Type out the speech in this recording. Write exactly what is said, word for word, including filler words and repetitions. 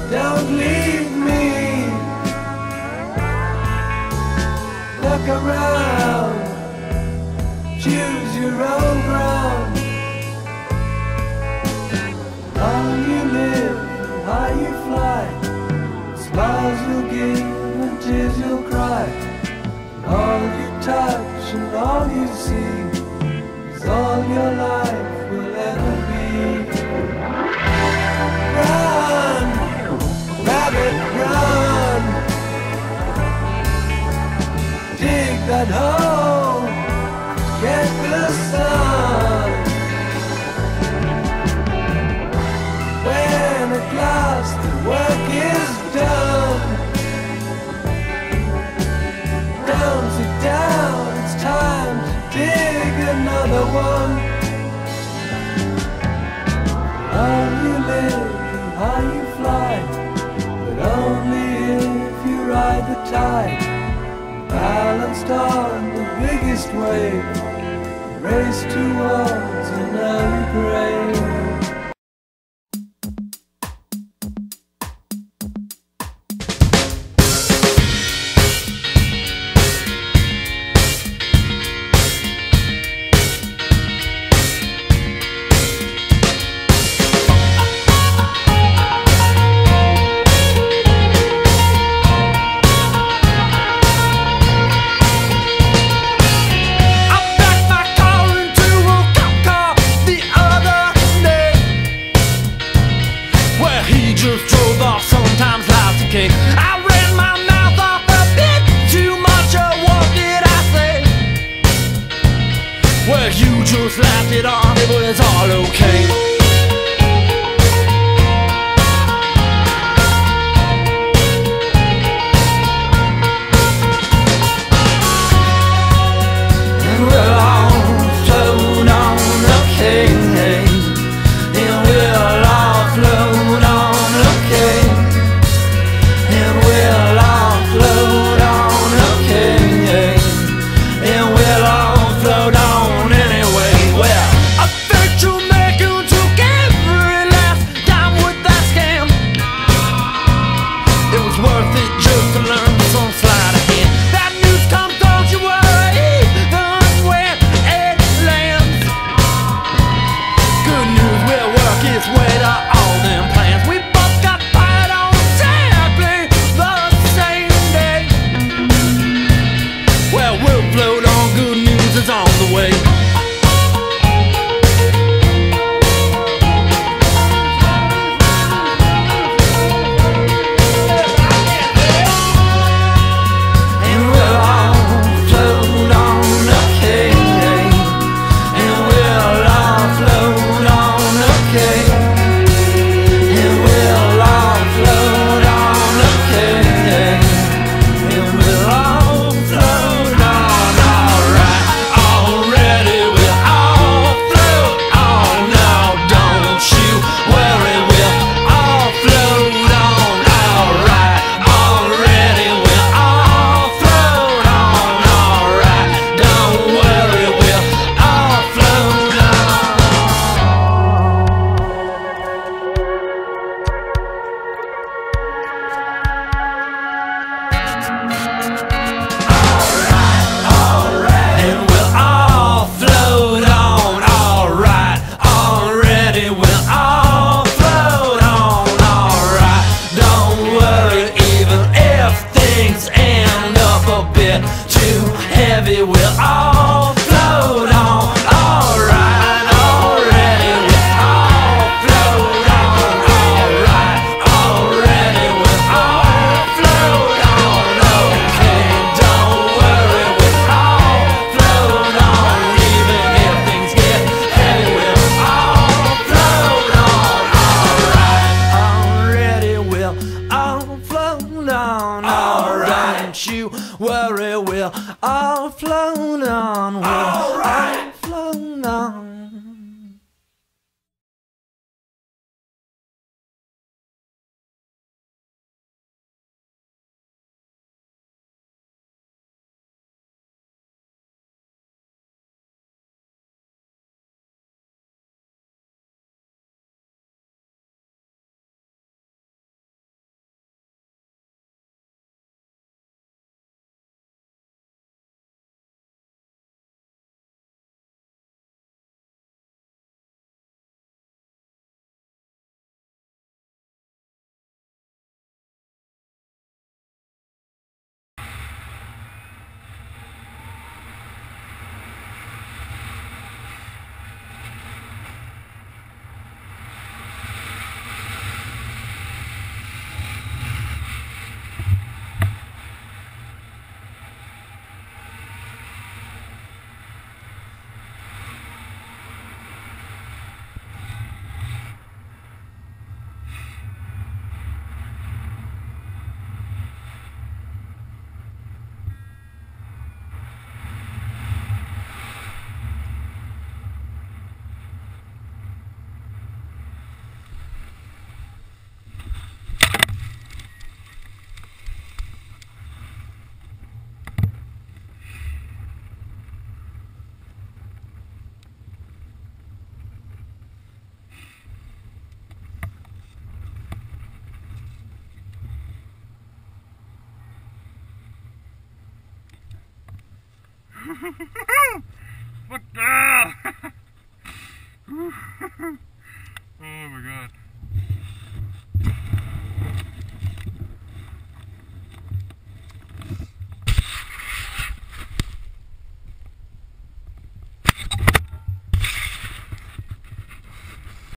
Don't leave me. Look around, choose your own ground. How you live and how you fly, smiles you'll give and tears you'll cry. And all you touch and all you see is all your life will ever be. Run, rabbit, run. Dig that hole, get the sun. When at last the work is done, down, sit down, it's time to dig another one. How you live and how you fly, but only if you ride the tide. Balanced on the biggest wave, race towards an early grave. Just drove off, sometimes life's a cake. I ran my mouth off a bit too much, or what did I say? Well, you just laughed it off, it was all okay. And we'll all float on, okay. And we'll all float on. On the way. Too heavy, we'll all float on. Alright, already, we'll all float on. Alright, already, we'll all float on. Okay, don't worry, we'll all float on. Even if things get heavy, we'll all float on. Alright, already, we'll all float on. Alright, don't you worry, we'll all float on. We'll all float on. What the? Oh my god.